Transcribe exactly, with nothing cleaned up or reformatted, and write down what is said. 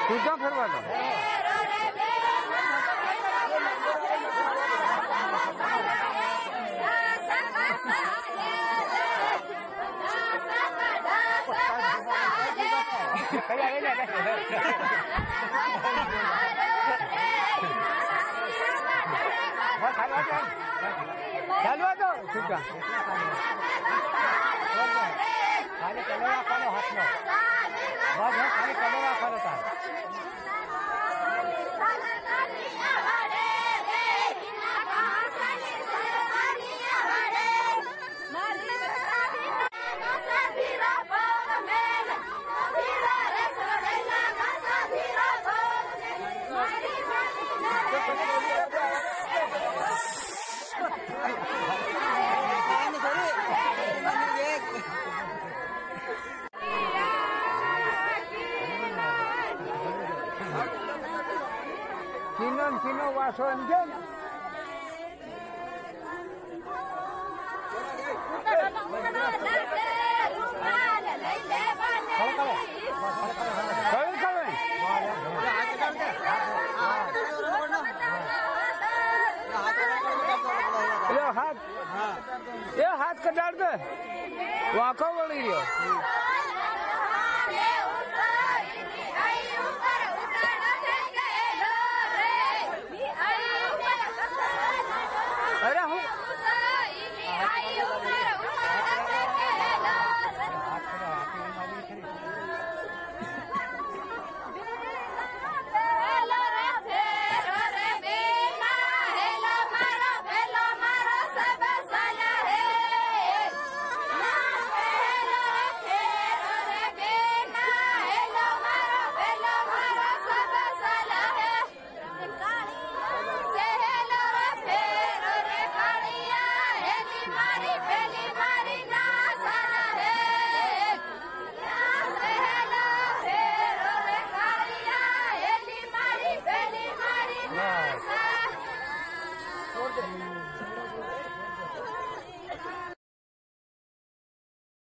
सूटा फिरवा दो। ચાલવા દો છૂટા ખાલી કલર રાખવાનો હાથનો બસ ખાલી કલર રાખવાનો તાર Kinon kino wason dyan. Kawin kawin. Yo hat. Yo hat ke dar deh. Wako beli dia.